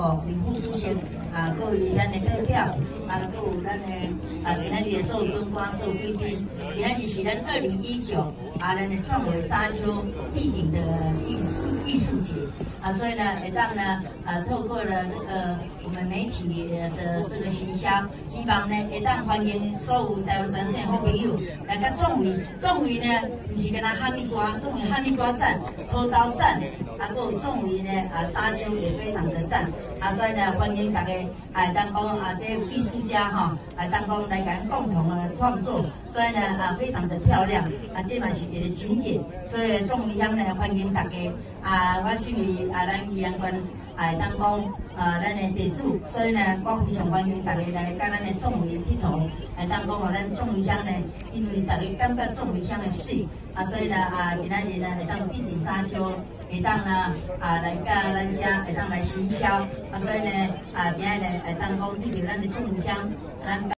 林副主席啊，各位咱的代表啊，各有咱的今仔日的所有军官、所有贵宾，今仔日是咱2019咱的创维沙丘地景的艺术节啊，所以呢，会当呢透过了我们媒体的这个行销，希望呢会当欢迎所有台湾全省好朋友来甲创维。创维呢，不是跟咱哈密瓜，创维哈密瓜赞、土豆赞，啊，还有创维呢沙丘也非常的赞。所以呢，欢迎大家当讲这艺术家当讲来咱共同的创作，所以呢非常的漂亮这嘛是一个景点，所以创维乡呢欢迎大家我身为咱宜兰县当讲咱的地主，所以呢我非常欢迎大家来甲咱的创维佚佗，当讲咱创维乡呢，因为大家感觉创维乡的水所以呢今仔日呢会当地景沙丘。会当呢来甲咱遮会当来行销所以呢今仔日会当讲对着咱的创维乡咱。